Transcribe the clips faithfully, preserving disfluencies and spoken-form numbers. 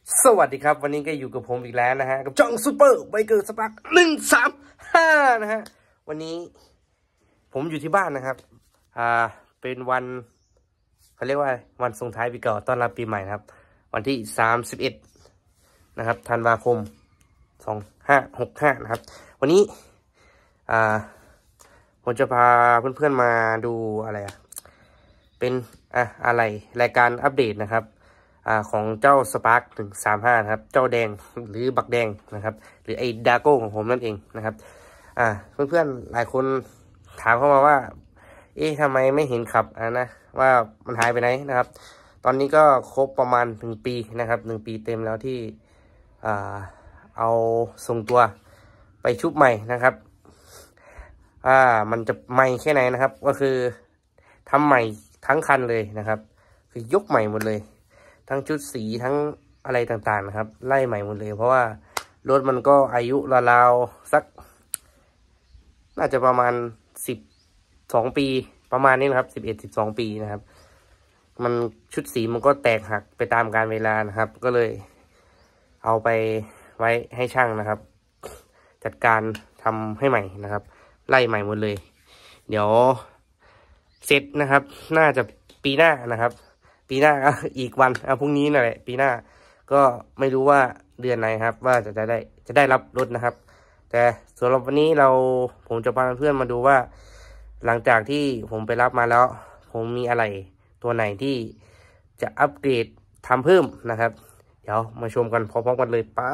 สวัสดีครับวันนี้ก็อยู่กับผมอีกแล้วนะฮะกับช่องซูเปอร์ไบเกอร์สปาร์คหนึ่งสามห้านะฮะวันนี้ผมอยู่ที่บ้านนะครับอ่าเป็นวันเขาเรียกว่าวันส่งท้ายปีเก่าต้อนรับปีใหม่นะครับวันที่สามสิบเอ็ดนะครับธันวาคมสองห้าหกห้านะครับวันนี้อ่าผมจะพาเพื่อนๆมาดูอะไรอ่ะเป็นอ่ะอะไรรายการอัปเดตนะครับอ่าของเจ้าสปาร์คหนึ่งสามห้านะครับเจ้าแดงหรือบักแดงนะครับหรือไอ้ดาโก้ของผมนั่นเองนะครับอ่าเพื่อนๆหลายคนถามเข้ามาว่าเอ๊ะทำไมไม่เห็นขับอ่ะนะว่ามันหายไปไหนนะครับตอนนี้ก็ครบประมาณหนึ่งปีนะครับหนึ่งปีเต็มแล้วที่อ่าเอาส่งตัวไปชุบใหม่นะครับอ่ามันจะใหม่แค่ไหนนะครับก็คือทำใหม่ทั้งคันเลยนะครับคือยกใหม่หมดเลยทั้งชุดสีทั้งอะไรต่างๆนะครับไล่ใหม่หมดเลยเพราะว่ารถมันก็อายุราวๆสักน่าจะประมาณสิบสองปีประมาณนี้นะครับสิบเอ็ดสิบสองปีนะครับมันชุดสีมันก็แตกหักไปตามกาลเวลานะครับก็เลยเอาไปไว้ให้ช่างนะครับจัดการทำให้ใหม่นะครับไล่ใหม่หมดเลยเดี๋ยวเสร็จนะครับน่าจะปีหน้านะครับปีหน้าอีกวันอ่ะพรุ่งนี้นั่นแหละปีหน้าก็ไม่รู้ว่าเดือนไหนครับว่าจะได้จะได้รับรถนะครับแต่สำหรับวันนี้เราผมจะพาเพื่อนมาดูว่าหลังจากที่ผมไปรับมาแล้วผมมีอะไรตัวไหนที่จะอัปเกรดทำเพิ่มนะครับเดี๋ยวมาชมกันพร้อมๆกันเลยไป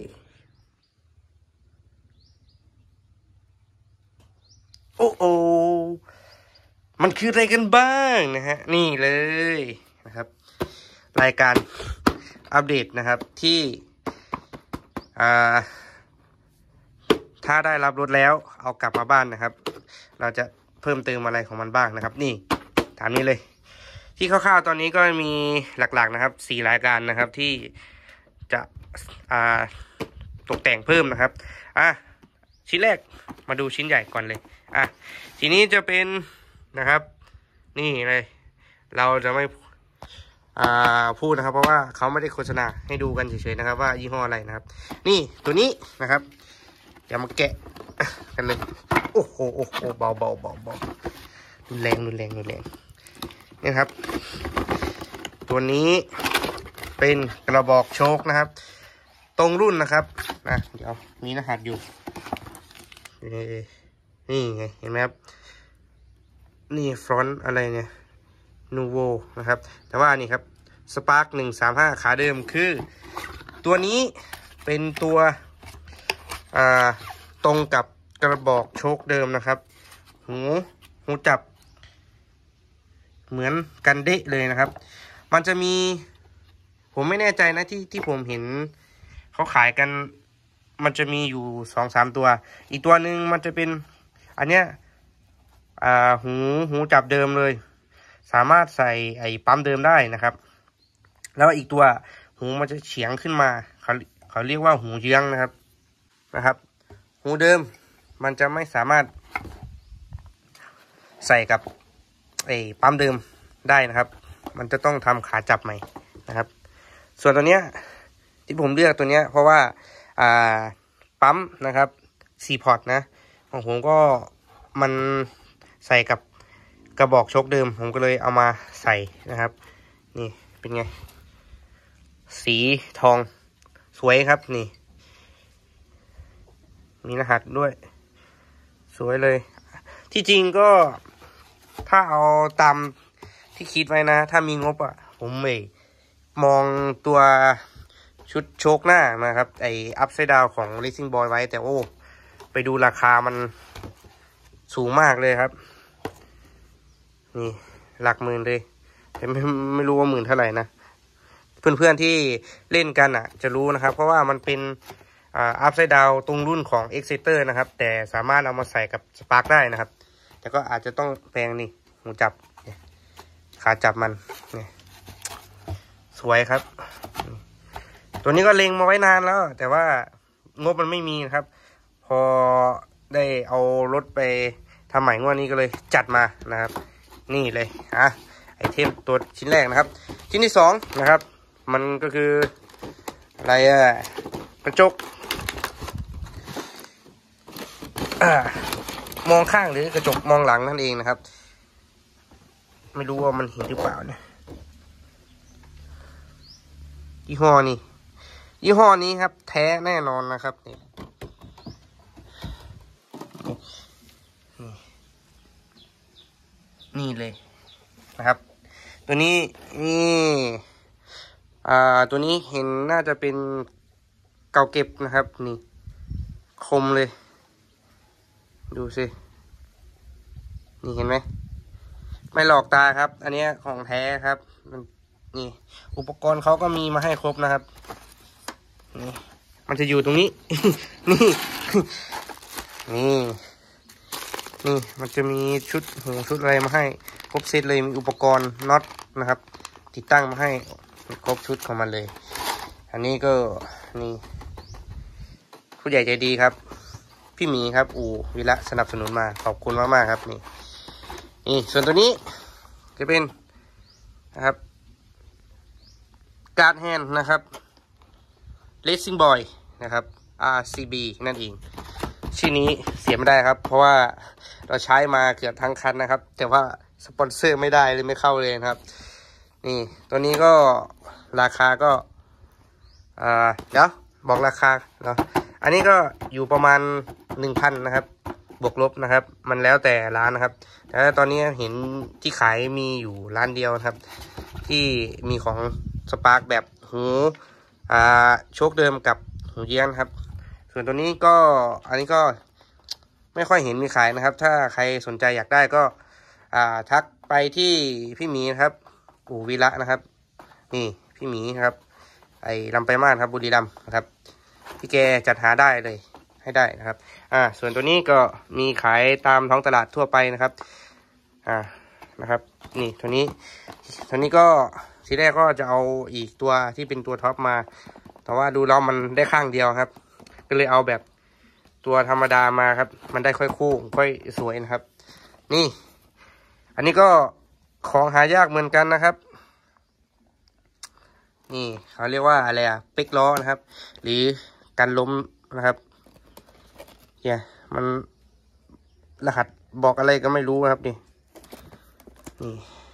โอ้โอมันคืออะไรกันบ้างนะฮะนี่เลยนะครับรายการอัปเดตนะครับที่อ่าถ้าได้รับรถแล้วเอากลับมาบ้านนะครับเราจะเพิ่มเติมอะไรของมันบ้างนะครับนี่ถามนี้เลยที่คร่าวๆตอนนี้ก็มีหลักๆนะครับสี่รายการนะครับที่จะอ่าตกแต่งเพิ่มนะครับอ่ะชิ้นแรกมาดูชิ้นใหญ่ก่อนเลยอ่ะทีนี้จะเป็นนะครับนี่เลยเราจะไม่อ่าพูดนะครับเพราะว่าเขาไม่ได้โฆษณาให้ดูกันเฉยๆนะครับว่ายี่ห้ออะไรนะครับนี่ตัวนี้นะครับเดี๋ยวมาแกะกันเลยโอ้โหโอ้โหเบาเบาเบาเบารุนแรงรุนแรงรุนแรงนี่ครับตัวนี้เป็นกระบอกโชคนะครับตรงรุ่นนะครับนะเดี๋ยวมีรหัสอยู่นี่ไงเห็นไหมครับนี่ฟรอนต์อะไรเนี่ยนูโวนะครับแต่ว่านี่ครับสปาร์คหนึ่งสามห้าขาเดิมคือตัวนี้เป็นตัวอ่าตรงกับกระบอกโชคเดิมนะครับหูหูจับเหมือนกันเดะเลยนะครับมันจะมีผมไม่แน่ใจนะที่ที่ผมเห็นเขาขายกันมันจะมีอยู่สองสามตัวอีกตัวหนึ่งมันจะเป็นอันเนี้ยอ่าหูหูจับเดิมเลยสามารถใส่ไอ้ปั๊มเดิมได้นะครับแล้วอีกตัวหูมันจะเฉียงขึ้นมาเขาเขาเรียกว่าหูเยื้องนะครับนะครับหูเดิมมันจะไม่สามารถใส่กับไอ้ปั๊มเดิมได้นะครับมันจะต้องทำขาจับใหม่นะครับส่วนตัวเนี้ยที่ผมเลือกตัวเนี้ยเพราะว่าอ่าปั๊มนะครับสี่พอร์ตนะของผมก็มันใส่กับกระบอกโชคเดิมผมก็เลยเอามาใส่นะครับนี่เป็นไงสีทองสวยครับนี่มีรหัสด้วยสวยเลยที่จริงก็ถ้าเอาตามที่คิดไว้นะถ้ามีงบอ่ะผมไม่มองตัวชุดโชคหน้านะครับไออัพไซด์ดาวของ Racing Boy ไว้แต่โอ้ไปดูราคามันสูงมากเลยครับนี่หลักหมื่นเลยแต่ไม่ไม่รู้ว่าหมื่นเท่าไหร่นะเพื่อนๆที่เล่นกันอ่ะจะรู้นะครับเพราะว่ามันเป็นอ่าอัพไซด์ดาวตรงรุ่นของ Exciter นะครับแต่สามารถเอามาใส่กับ Spark ได้นะครับแต่ก็อาจจะต้องแปลงนี่หูจับขาจับมันนี่สวยครับตัวนี้ก็เล็งมาไว้นานแล้วแต่ว่างบมันไม่มีนะครับพอได้เอารถไปทำใหม่งวดนี้ก็เลยจัดมานะครับนี่เลยอ่ะไอเทมตัวชิ้นแรกนะครับชิ้นที่สองนะครับมันก็คืออะไรอะกระจกมองข้างหรือกระจกมองหลังนั่นเองนะครับไม่รู้ว่ามันเห็นหรือเปล่าเนี่ยยี่ห้อนี้ยี่ห้อนี้ครับแท้แน่นอนนะครับนี่นี่เลยนะครับตัวนี้นี่อ่าตัวนี้เห็นน่าจะเป็นเก่าเก็บนะครับนี่คมเลยดูสินี่เห็นไหมไม่หลอกตาครับอันนี้ของแท้ครับนี่อุปกรณ์เขาก็มีมาให้ครบนะครับนี่มันจะอยู่ตรงนี้ นี่นี่นี่มันจะมีชุดหูชุดอะไรมาให้ครบเซตเลยมีอุปกรณ์น็อตนะครับติดตั้งมาให้ครบชุดของมันเลยอันนี้ก็นี่ผู้ใหญ่ใจดีครับพี่หมีครับอู่วิระสนับสนุนมาขอบคุณมากมากครับนี่นี่ส่วนตัวนี้จะเป็นนะครับการ์ดแฮนด์นะครับ Racing Boy นะครับ อาร์ ซี บี นั่นเองชื่อนี้เสียไม่ได้ครับเพราะว่าเราใช้มาเกือบทั้งคันนะครับแต่ว่าสปอนเซอร์ไม่ได้เลยไม่เข้าเลยครับนี่ตัวนี้ก็ราคาก็อ่าเดี๋ยวบอกราคาเนาะอันนี้ก็อยู่ประมาณหนึ่งพันนะครับบวกลบนะครับมันแล้วแต่ร้านนะครับแต่ตอนนี้เห็นที่ขายมีอยู่ร้านเดียวนะครับที่มีของสปาร์คแบบหูอ่าโชคเดิมกับหูเยี้ยนครับส่วนตัวนี้ก็อันนี้ก็ไม่ค่อยเห็นมีขายนะครับถ้าใครสนใจอยากได้ก็อ่าทักไปที่พี่หมีนะครับอู่วิระนะครับนี่พี่หมีครับไอ้ลำไปมากครับบุรีรัมย์นะครับพี่แกจัดหาได้เลยให้ได้นะครับอ่าส่วนตัวนี้ก็มีขายตามท้องตลาดทั่วไปนะครับอ่านะครับนี่ตัวนี้ตัวนี้ก็ทีแรกก็จะเอาอีกตัวที่เป็นตัวท็อปมาแต่ว่าดูแล้วมันได้ข้างเดียวครับก็เลยเอาแบบตัวธรรมดามาครับมันได้ค่อยคู่ค่อยสวยนะครับนี่อันนี้ก็ของหายากเหมือนกันนะครับนี่เขาเรียกว่าอะไรอะเป๊กล้อนะครับหรือการล้มนะครับเนี่ยมันรหัสบอกอะไรก็ไม่รู้นะครับนี่นี่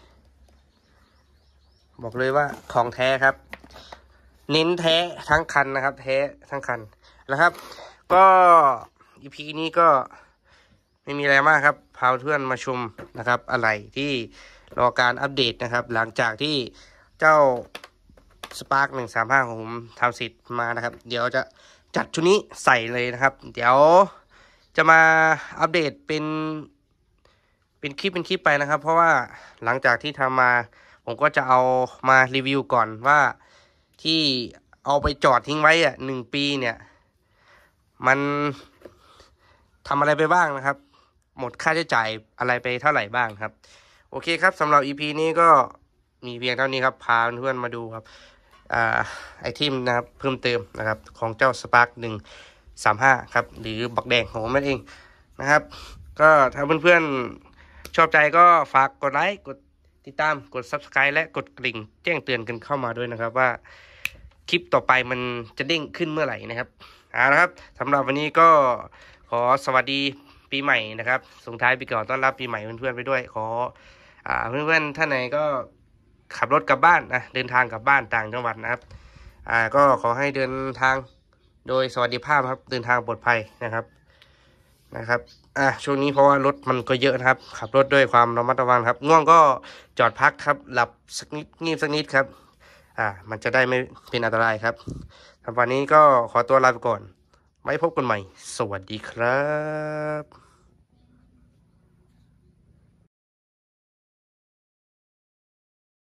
บอกเลยว่าของแท้ครับเน้นแท้ทั้งคันนะครับแท้ทั้งคันนะครับก็ อี พี นี้ก็ไม่มีอะไรมากครับพาเพื่อนมาชมนะครับอะไรที่รอการอัปเดตนะครับหลังจากที่เจ้าสปาร์คหนึ่งสามห้าของผมทำเสร็จมานะครับเดี๋ยวจะจัดชุดนี้ใส่เลยนะครับเดี๋ยวจะมาอัปเดตเป็นเป็นคลิปเป็นคลิปไปนะครับเพราะว่าหลังจากที่ทำมาผมก็จะเอามารีวิวก่อนว่าที่เอาไปจอดทิ้งไว้อ่ะหนึ่งปีเนี่ยมันทำอะไรไปบ้างนะครับหมดค่าใช้จ่ายอะไรไปเท่าไหร่บ้างครับโอเคครับสำหรับ อี พี นี้ก็มีเพียงเท่านี้ครับพาเพื่อนมาดูครับอ่าไอเทมนะครับเพิ่มเติมนะครับของเจ้า Spark หนึ่งสามห้าครับหรือบักแดงของผมนั่นเองนะครับก็ถ้าเพื่อนๆชอบใจก็ฝากกดไลค์กดติดตามกด ซับสไครบ์ และกดกริ่งแจ้งเตือนกันเข้ามาด้วยนะครับว่าคลิปต่อไปมันจะเด้งขึ้นเมื่อไหร่นะครับเอาละครับสำหรับวันนี้ก็ขอสวัสดีปีใหม่นะครับส่งท้ายปีเก่าต้อนรับปีใหม่เพื่อนๆไปด้วยขออ่าเพื่อนๆท่านไหนก็ขับรถกลับบ้านนะเดินทางกลับบ้านต่างจังหวัดนะครับอ่าก็ขอให้เดินทางโดยสวัสดิภาพครับเดินทางปลอดภัยนะครับนะครับอ่าช่วงนี้เพราะว่ารถมันก็เยอะนะครับขับรถด้วยความระมัดระวังครับง่วงก็จอดพักครับหลับสักนิดงีบสักนิดครับอ่ามันจะได้ไม่เป็นอันตรายครับวันนี้ก็ขอตัวลาไปก่อนไว้พบกันใหม่สวัสดีครับ